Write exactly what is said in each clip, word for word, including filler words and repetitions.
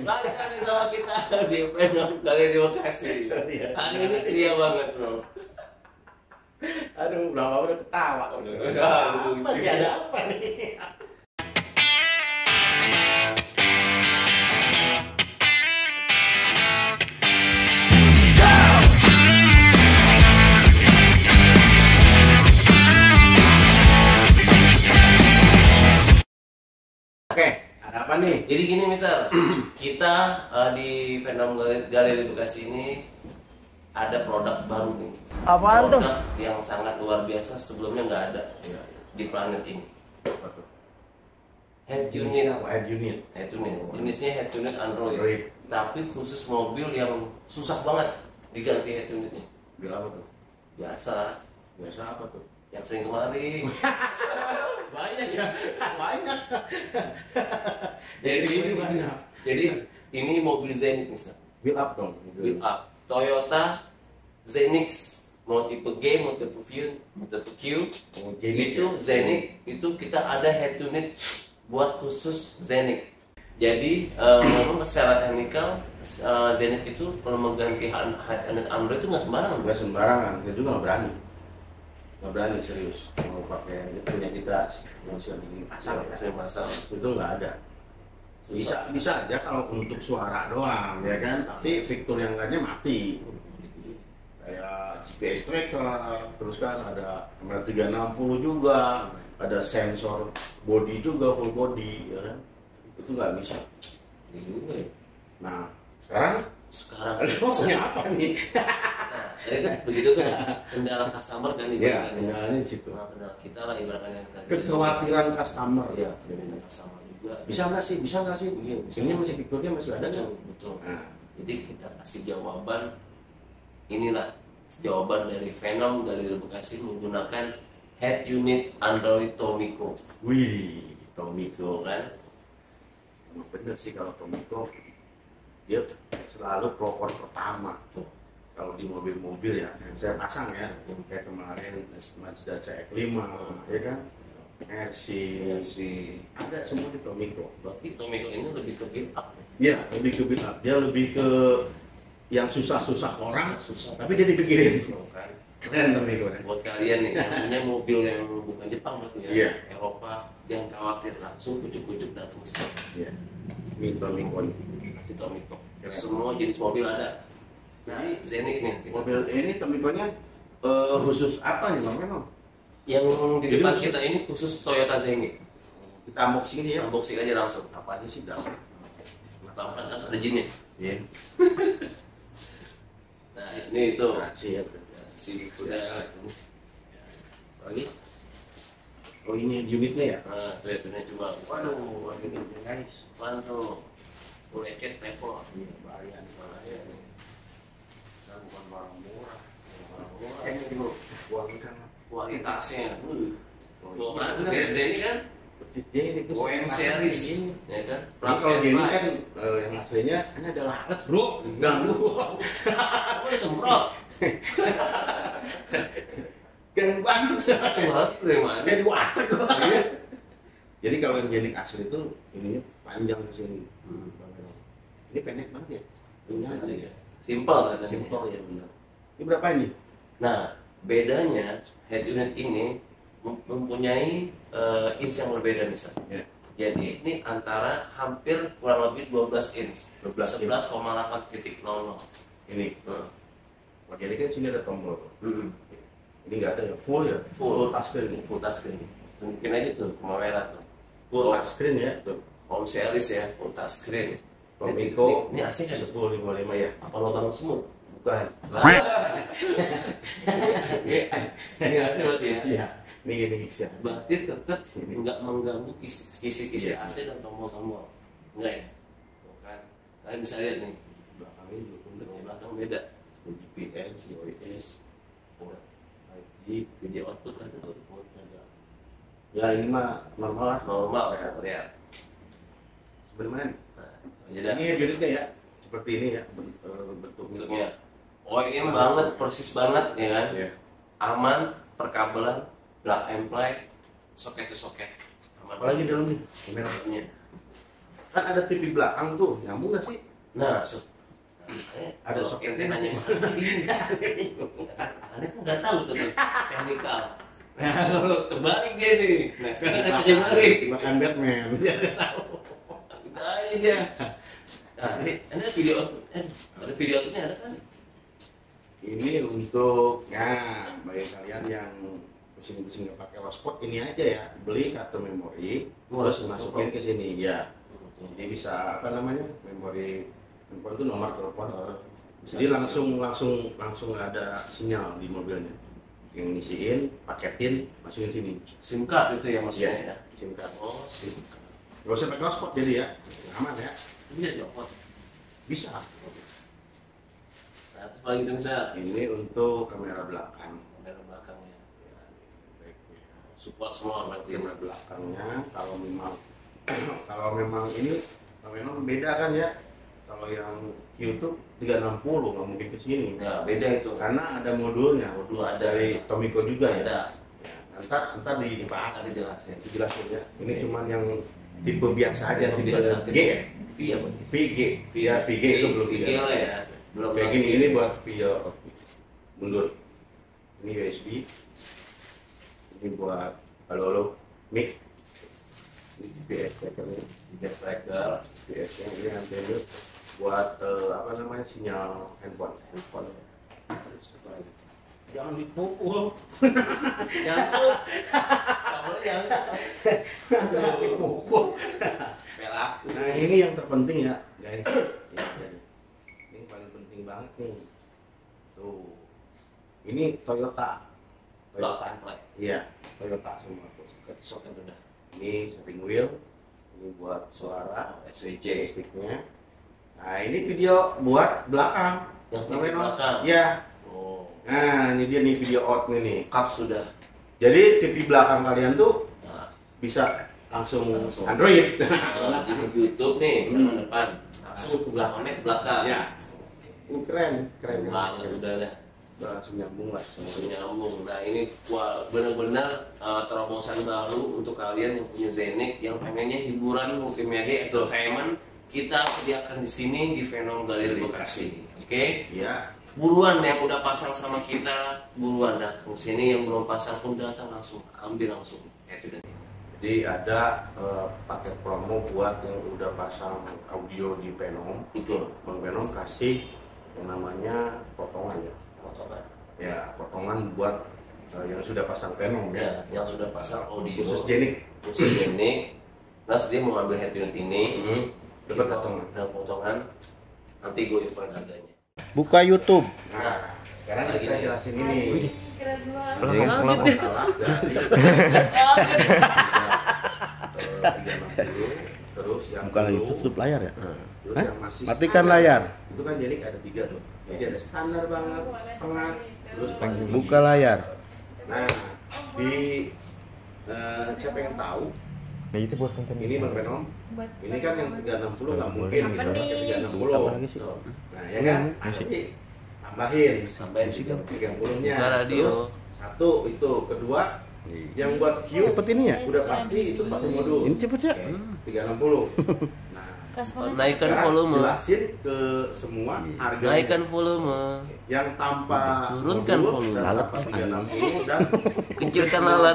Balik lagi sama kita di Venom kali ini Bekasi. Hari ini ceria banget bro. Aduh, berapa udah ketawa. Udah, lagi ada apa nih? Oke, ada apa nih? Jadi gini Mister, kita uh, di Venom Galeri Bekasi ini ada produk baru nih. Apaan tuh? Produk yang sangat luar biasa, sebelumnya nggak ada Ya, di planet ini. apa tuh? Head unit, Apa? Head unit. head unit, jenisnya head unit Android. Android. Tapi khusus mobil yang susah banget diganti head unitnya. Bil apa tuh? Biasa, Biasa apa tuh? yang sering kemarin. Banyak ya. Banyak. Jadi ini, banyak. jadi ini mobil Zenith Mister. Build up dong. Build up Toyota Zenix, mau tipe G, mau tipe Q, mau tipe Q. Oh, Zenith Itu ya? Zenith, itu kita ada head unit buat khusus Zenith. Jadi eh, memang secara teknikal eh, Zenith itu kalau mengganti head unit Android itu nggak sembarangan. Nggak sembarangan, dia juga nggak berani. Nggak berani serius mau pakai itu punya kita yang siap ini pasang ya. Saya pasang. Itu nggak ada. Bisa bisa aja kalau untuk suara doang ya kan, tapi fitur yang lainnya mati. Kayak G P S tracker, terus kan ada kamera tiga enam puluh juga, ada sensor body juga, full body ya kan. Itu nggak bisa. Ini juga ya. Nah sekarang Sekarang mau punya apa nih? nah, jadi kan begitu tuh kendala customer kan Ya, ibaratnya. kendalanya di situ. Nah, kendala kita lah ibaratnya yang tadi. Kekhawatiran customer. Iya, kendala customer juga. Bisa nggak sih? Bisa nggak sih? Iya, bisa Ini nggak masih sih? fiturnya masih ada Betul, kan? betul. Nah, Jadi kita kasih jawaban, inilah jawaban dari Venom dari Bekasi menggunakan head unit Android Tomiko, wih, Tomiko. kan? Emang bener sih kalau Tomiko dia selalu pelopor pertama. Tuh. Kalau di mobil-mobil ya, yang saya pasang ya, kayak kemarin Mazda C X lima, ya kan, R C, Ya si, ada semua di Tomiko. berarti Tomiko ini lebih ke build up. Ya, lebih ke build up. Dia lebih ke yang susah-susah orang, Susah. tapi dia dipikirin. Kan? Keren Tomiko. Kan? Buat kalian nih yang punya mobil yang bukan Jepang berarti ya, Iya. Eropa, jangan khawatir, langsung ujuk-ujuk datang ke sini. Ya, ini Tomiko. Kasih Tomiko. Keren. Semua jenis mobil ada. Nah, Jadi, Zenith nih. kita- Mobil ini Tomikonya eh, khusus apa nih Bang Memang? Yang di Jadi depan khusus- kita ini khusus Toyota Zenith. Kita unboxing ini ya. Unboxing aja langsung. Apa aja sih dalam? Tampak kan ada jinnya. Iya. Nah, ini itu. Nah, siap. Ya, si kuda. Lagi. Oh ini unitnya ya? Nah, kelihatannya cuma Waduh, ini guys. mantul. Bracket level. Ini varian varian. Kita bukan barang murah. Barang murah. Eh, Ini bro, uang kan. Kualitasnya. Uh. Oh, Tuh iya, kan, bener. kayak ini kan Persis dia ini O M series, Ini. ya kan? Nah, kalau Plug dia ini and kan play. eh, yang aslinya ini ada lalat bro, ganggu. Aku udah semprot. Ganggu banget. Keluar dari mana? Kayak di warteg gua. Jadi kalau yang jenis asli itu ininya panjang ke sini. Hmm. Ini pendek banget ya. Ini aja ya. Simpel kan? Simpel ya benar. Ini berapa ini? Nah, bedanya head unit ini mem- mempunyai uh, inch yang berbeda misalnya. Ya. Jadi ini antara hampir kurang lebih dua belas inch, dua belas inch. sebelas koma delapan titik nol nol. Ini. Hmm. Oh, jadi kan sini ada tombol. Hmm. Ini nggak ada ya, full ya, Full. touchscreen. Full touchscreen. Tunjukin aja tuh ke merah tuh. Full Oh. touchscreen ya. Tuh. Home series ya, full touchscreen. Tomiko. Ini, ini asing kan? sepuluh lima puluh lima ya. Apa lubang semut? Bukan. Ini ini asing berarti ya? Iya. Ini gini ya. Berarti tetap Sini. nggak mengganggu kisi- kisi-kisi Iya. A C dan tombol-tombol. Enggak ya? Tuh kan. Kalian bisa lihat nih, Belakangnya juga di bener. belakang beda. G P S, C O S, lima G, Video output kan itu output ada. Ya ini mah normal lah. normal Ya. ya. Lihat. Sebenarnya Nah, jadi ini unitnya ya, seperti ini ya ben- eh, bentuknya. bentuknya O E M banget, persis banget ya kan? Ya. Aman, perkabelan, plug and play, soket to soket. Aman. Apalagi dalamnya kamera. Dalamnya. kan ada T V belakang tuh, nyambung nggak sih? Nah, so, Ada kalau soket ente nanya mana ini? Anda kan nggak tahu tuh tuh, teknikal. Nah, kalau terbalik dia nih. Nah, sekarang ada kerja balik. Makan Batman. Dia nggak tahu. Kita aja dia. Nah, ada video, eh, ada video outputnya ada kan? Ini untuk, ya, bagi kalian yang pusing-pusing nggak pakai hotspot, ini aja ya, beli kartu memori, Oh, terus betul. masukin ke sini, ya. Jadi bisa apa namanya, memori handphone itu nomor telepon. Jadi langsung langsung langsung ada sinyal di mobilnya. Yang ngisiin, paketin, masukin sini. SIM card itu ya maksudnya Iya, ya? SIM card. Oh, SIM card. Gak usah pakai hotspot jadi ya, aman ya. Iya, jawab. Bisa. Nah, terus paling itu bisa Ini untuk kamera belakang. kamera belakangnya. Ya, baiknya. Support semua berarti. Kamera belakangnya kalau memang kalau memang ini memang beda kan ya. Kalau yang YouTube tiga enam nol nggak mungkin ke sini. Ya, beda itu. Karena ada modulnya, modul Ada. dari Tomiko juga ya. Ada. Ya, ntar ntar dibahas, Ada jelasin. dijelasin ya. Ini Oke. cuman yang tipe biasa aja, tipe biasa, G ya. V apa sih? V G, ya V G itu belum V G lah ya. Belum Kayak gini, lagi. ini buat video mundur. Ini U S B. Ini buat halo halo mic. Ini G P S trackernya. Gas tracker. G P S yang ini antena buat eh, apa namanya sinyal handphone. Handphone. Terus apa lagi? Jangan dipukul. Nyangkut. Kamu nyangkut. Masa dipukul. Pelak. Nah ini yang terpenting ya guys. Ya, ya. Ini paling penting banget nih. Tuh. Ini Toyota. Toyota. Plug. Iya, Toyota semua. Soket udah. Ini steering wheel. Ini buat suara. S W C. Joysticknya. Nah ini video buat belakang. Yang T V Namanya, belakang. Iya. Oh. Nah ini dia nih video out nih nih. Cup sudah. Jadi T V belakang kalian tuh Nah, bisa langsung, Langsung. Android. kalau di YouTube nih, Hmm. ke depan. Langsung ke belakang, ke belakang. Ya. Ini keren, keren Banyak udah dah. langsung nyambung lah Langsung nyambung. Nah ini wah, benar-benar uh, terobosan baru untuk kalian yang punya Zenik, yang pengennya hiburan multimedia, entertainment. Kita sediakan di sini di Venom Galeri Bekasi. Oke? Iya. Buruan yang udah pasang sama kita, buruan datang sini. Yang belum pasang pun datang langsung ambil langsung. Itu dan Jadi ada eh, paket promo buat yang udah pasang audio di Venom. betul. Bang Venom kasih yang namanya potongan ya. Potongan. Ya, potongan buat eh, yang sudah pasang Venom Ya, ya. yang sudah pasang audio Khusus Jenik. khusus ini. Terus dia mau ambil head unit ini. Hmm. Dapat Kita- potongan. dapat potongan. Nanti gue infoin harganya. Buka YouTube. Nah, sekarang Lagi kita nih. jelasin ini. Keren banget. Jadi Pelakon, pelakon. masalah dari tiga enam puluh terus yang Buka lagi dulu, tutup layar ya. terus Hah? yang masih Matikan standar. layar. Itu kan jadi ada tiga tuh. Jadi ada standar banget, tengah, terus paling tinggi. Buka layar. Nah, di eh, siapa yang tahu Nah itu buat konten ini Bang Venom, Buat- ini kan yang tiga enam puluh nggak Boleh. mungkin Apa kita pakai nih? tiga enam puluh. Apa lagi sih? Nah, ya kan? Musik. Pasti tambahin Sampai juga. tiga puluh-nya. Buka radio. Terus satu itu, kedua yang buat Q Cepet ini ya. udah pasti itu pakai modul Ini cepet ya. tiga enam puluh. Nah, Responnya Naikkan sekarang volume. jelasin ke semua harga Naikkan volume. yang tanpa Turunkan modul volume. dan tanpa tiga enam puluh dan Kencilkan alat.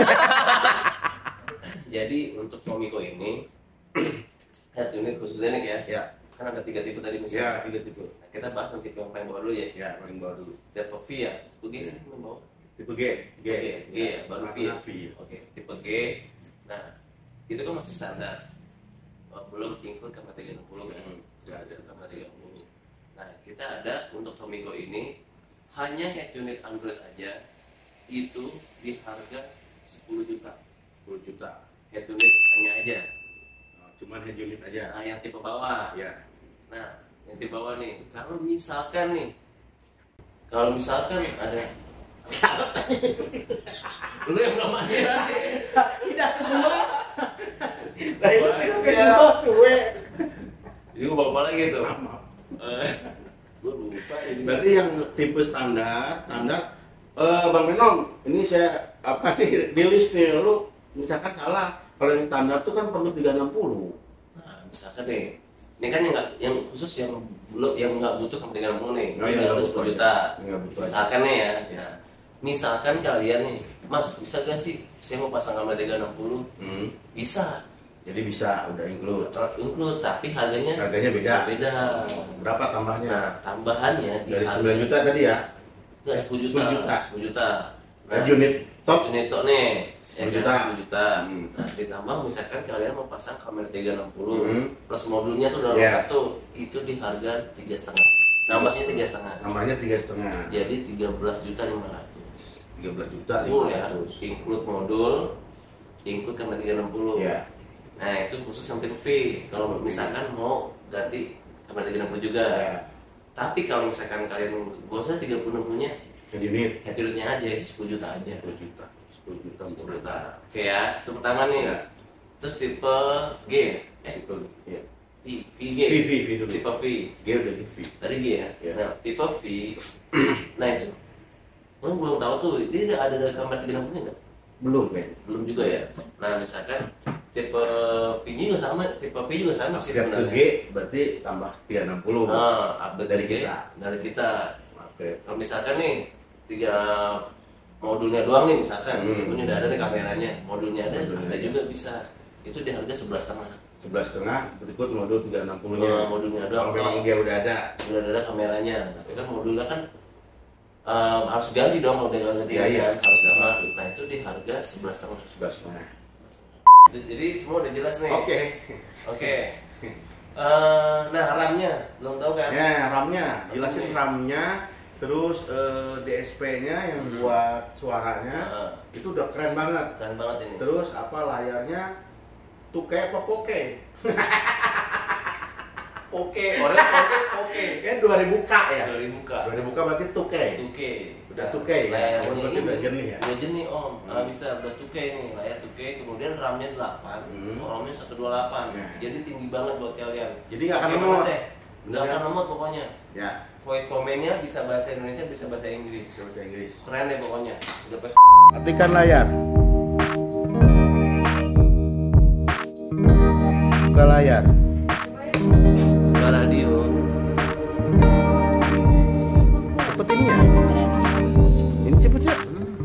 Jadi untuk Tomiko ini head unit khusus Zenik ya. ya, Kan ada tiga tipe tadi ya misalnya. tiga tipe. Nah, kita bahas yang tipe yang paling bawah dulu ya. Ya, paling bawah dulu. Tipe V ya. Tipe G sih yang bawah. Tipe G, G, G, G ya, baru V ya. Warna V. Oke, tipe G. Nah, itu kan masih standar. Oh, belum include kamera tiga enam puluh kan. Hmm. Nggak ada kamera tiga enam puluh. Nah, kita ada untuk Tomiko ini hanya head unit Android aja itu di harga sepuluh juta. sepuluh juta. Head unit hanya aja. Oh, cuman head unit aja. Nah, yang tipe bawah. Ya. Nah, yang tipe bawah nih. Kalau misalkan nih, kalau misalkan ada lu yang belum ada nih. Tidak kedua. Nah, itu Wah, kan iya. kedua suwe. Jadi gue bawa apa lagi tuh? Maaf. Eh, gue lupa ini. Berarti yang tipe standar, standar eh Bang Venom, ini saya apa nih di list nih lu misalkan salah. Kalau yang standar tuh kan perlu tiga enam puluh. Nah, Nah, misalkan deh, ini kan yang nggak, yang khusus yang belum, yang nggak butuh kamera tiga enam puluh nih, Oh, iya, tinggal nggak sepuluh butuh juta. aja. Nggak butuh aja. Misalkan nih ya, Ya. nah, misalkan kalian nih, Mas bisa gak sih saya mau pasang kamera tiga enam puluh? Hmm. Bisa, Jadi bisa udah include. include, tapi harganya Harganya beda. beda. Berapa tambahnya? Nah, tambahannya di Dari harga- sembilan juta tadi ya. Nggak, sepuluh juta. sepuluh juta. sepuluh juta. Dan unit top Ini tok nih. sepuluh kan, juta. sepuluh juta. Hmm. Nah, ditambah misalkan kalian mau pasang kamera tiga enam puluh Hmm. plus modulnya tuh udah Yeah. lengkap tuh, itu di harga tiga setengah. Nambahnya tiga setengah. namanya tiga setengah. Jadi tiga belas juta lima ratus. Tiga belas juta Full lima ya, ratus. include modul, include kamera tiga enam puluh. Ya. Nah, itu khusus samping V. Kalau misalkan mau ganti kamera tiga enam puluh juga. Ya. Tapi kalau misalkan kalian bosan tiga puluh enam puluh-nya, Jadi unit head unitnya aja itu sepuluh juta aja. sepuluh juta. sepuluh juta sepuluh murah. juta. Oke ya, itu pertama nih. Ya. Terus tipe G, eh Tipe ya. V, VG. V, V, V dulu. Tipe V. G udah di V. Tadi G ya. Ya. Nah, tipe V. Nah itu. Gue belum tahu tuh, dia ada ada dari kamera tiga enam puluh nggak? Belum kan? Belum juga ya. Nah, misalkan tipe V juga sama, tipe V juga sama sih Upgrade ke G sebenarnya. berarti tambah tiga enam puluh. Nah, update Dari G kita. Dari kita. Oke. Kalau misalkan nih tiga modulnya doang nih misalkan, Hmm. ini udah ada nih kameranya, modulnya ada, Modulnya ada ada. juga bisa. Itu di harga sebelas setengah. Sebelas setengah berikut modul tiga enam puluh nya. Oh, modulnya doang. Kalau memang dia udah ada. Udah ada kameranya, tapi kan modulnya kan em, harus ganti dong kalau udah nggak ganti Iya, iya. kan, harus sama. Nah itu di harga sebelas setengah. Sebelas setengah. Jadi semua udah jelas nih. Oke. Oke. Eh, nah RAM-nya belum tahu kan? Ya, RAM-nya, jelasin RAM-nya, terus eh, D S P-nya yang Hmm. buat suaranya Heeh. itu udah keren banget. Keren banget ini. Terus apa layarnya tuh kayak apa poke? Oke, orang oke oke. Kayak dua ribu K ya. Dari buka. dua ribu K berarti tuh kayak. Oke. Udah two K ya? Layarnya Berarti ini udah jernih ya? Udah jernih om. Hmm. Ah, bisa udah two K nih, layar two K. Kemudian RAM-nya delapan, Hmm. ROM-nya seratus dua puluh delapan. Nah. Jadi tinggi banget buat kalian. Jadi nggak akan Oke lemot. banget deh. Nggak Ya. akan lemot pokoknya. Ya, Voice command-nya bisa bahasa Indonesia, bisa bahasa Inggris. bahasa Inggris. Keren deh pokoknya. Udah pas. Matikan layar. Buka layar. Buka radio. Cepet ini ya. Ini cepet ya.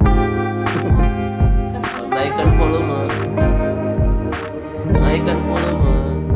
Naikkan volume. Naikkan volume.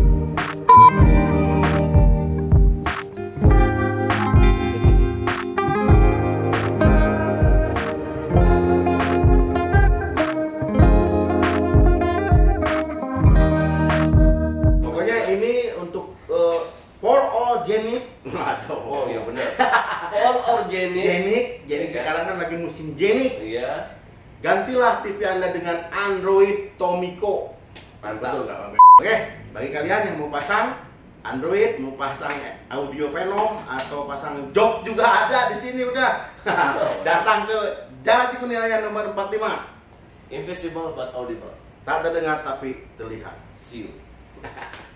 Pokoknya ini untuk eh, for all Genic. Waduh. Oh iya benar. All organic. Genic. Jadi Iya. sekarang kan lagi musim Genic. Iya. Gantilah T V Anda dengan Android Tomiko. Mantap. Betul nggak, Bang? Oke, bagi kalian yang mau pasang Android, mau pasang audio Venom atau pasang jok juga ada di sini udah. Datang ke Jalan Cikuniraya nomor empat puluh lima. Invisible but audible. Tak terdengar tapi terlihat. See you.